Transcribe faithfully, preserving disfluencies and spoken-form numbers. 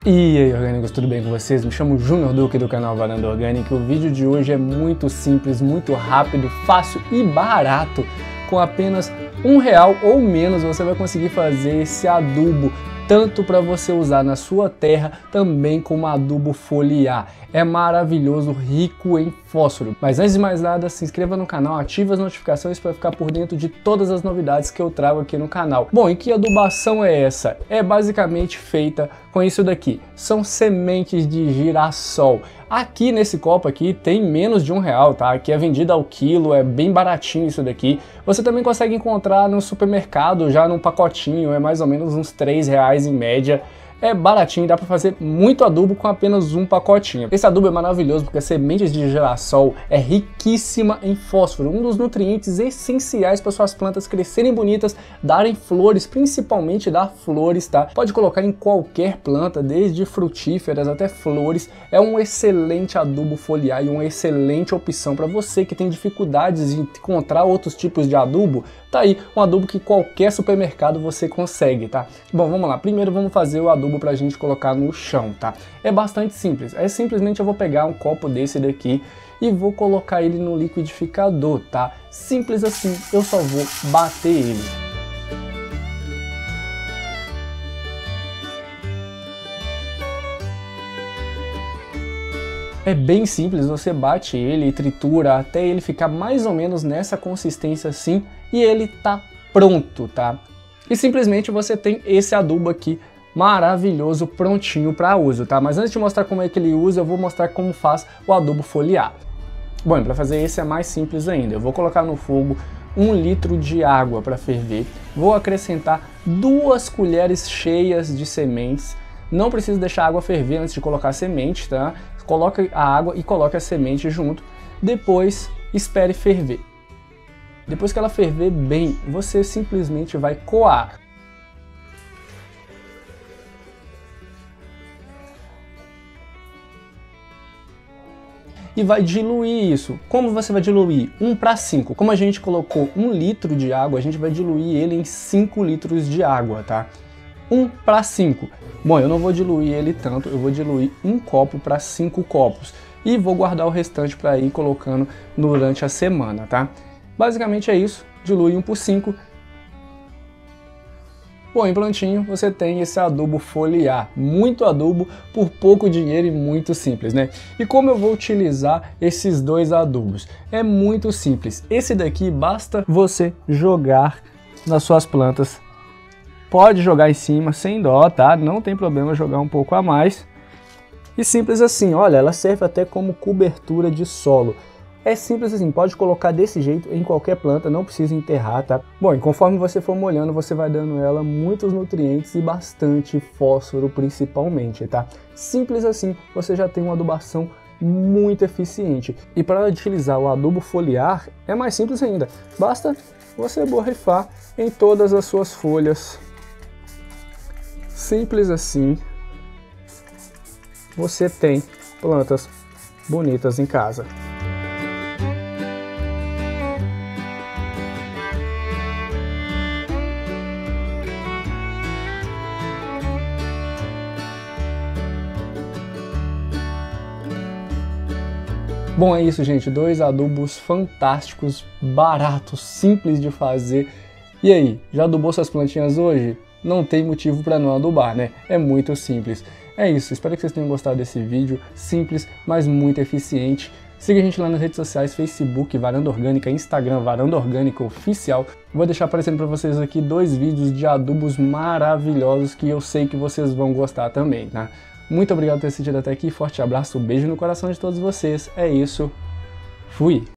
E aí, orgânicos, tudo bem com vocês? Me chamo Júnior Duque do canal Varanda Orgânica. O vídeo de hoje é muito simples, muito rápido, fácil e barato. Com apenas um real ou menos você vai conseguir fazer esse adubo, tanto para você usar na sua terra, também como adubo foliar. É maravilhoso, rico em fósforo. Mas antes de mais nada, se inscreva no canal, ative as notificações para ficar por dentro de todas as novidades que eu trago aqui no canal. Bom, e que adubação é essa? É basicamente feita com isso daqui. São sementes de girassol. Aqui nesse copo aqui tem menos de um real, tá? Aqui é vendido ao quilo, é bem baratinho isso daqui. Você também consegue encontrar no supermercado já num pacotinho, é mais ou menos uns três reais em média. É baratinho, dá para fazer muito adubo com apenas um pacotinho. Esse adubo é maravilhoso porque as sementes de girassol é riquíssima em fósforo, um dos nutrientes essenciais para suas plantas crescerem bonitas, darem flores, principalmente dar flores, tá? Pode colocar em qualquer planta, desde frutíferas até flores. É um excelente adubo foliar e uma excelente opção para você que tem dificuldades de encontrar outros tipos de adubo. Tá aí um adubo que qualquer supermercado você consegue, tá? Bom, vamos lá. Primeiro vamos fazer o adubo pra gente colocar no chão, tá? É bastante simples. É simplesmente eu vou pegar um copo desse daqui e vou colocar ele no liquidificador, tá? Simples assim, eu só vou bater ele. É bem simples, você bate ele e tritura até ele ficar mais ou menos nessa consistência assim e ele tá pronto, tá? E simplesmente você tem esse adubo aqui maravilhoso, prontinho para uso, tá? Mas antes de mostrar como é que ele usa, eu vou mostrar como faz o adubo foliar. Bom, para fazer esse é mais simples ainda. Eu vou colocar no fogo um litro de água para ferver, vou acrescentar duas colheres cheias de sementes. Não precisa deixar a água ferver antes de colocar a semente, tá? Coloca a água e coloca a semente junto. Depois, espere ferver. Depois que ela ferver bem, você simplesmente vai coar. E vai diluir isso. Como você vai diluir? um para cinco. Como a gente colocou um litro de água, a gente vai diluir ele em cinco litros de água, tá? um para cinco. Bom, eu não vou diluir ele tanto, eu vou diluir um copo para cinco copos. E vou guardar o restante para ir colocando durante a semana, tá? Basicamente é isso, dilui um por cinco. Bom, e prontinho, você tem esse adubo foliar. Muito adubo por pouco dinheiro e muito simples, né? E como eu vou utilizar esses dois adubos? É muito simples. Esse daqui basta você jogar nas suas plantas. Pode jogar em cima sem dó, tá? Não tem problema jogar um pouco a mais. E simples assim, olha, ela serve até como cobertura de solo. É simples assim, pode colocar desse jeito em qualquer planta, não precisa enterrar, tá? Bom, e conforme você for molhando, você vai dando ela muitos nutrientes e bastante fósforo principalmente, tá? Simples assim, você já tem uma adubação muito eficiente. E para utilizar o adubo foliar, é mais simples ainda. Basta você borrifar em todas as suas folhas. Simples assim, você tem plantas bonitas em casa. Bom, é isso, gente. Dois adubos fantásticos, baratos, simples de fazer. E aí, já adubou suas plantinhas hoje? Não tem motivo para não adubar, né? É muito simples. É isso, espero que vocês tenham gostado desse vídeo, simples, mas muito eficiente. Siga a gente lá nas redes sociais, Facebook, Varanda Orgânica, Instagram, Varanda Orgânica Oficial. Vou deixar aparecendo para vocês aqui dois vídeos de adubos maravilhosos que eu sei que vocês vão gostar também, tá? Muito obrigado por ter assistido até aqui, forte abraço, beijo no coração de todos vocês. É isso, fui!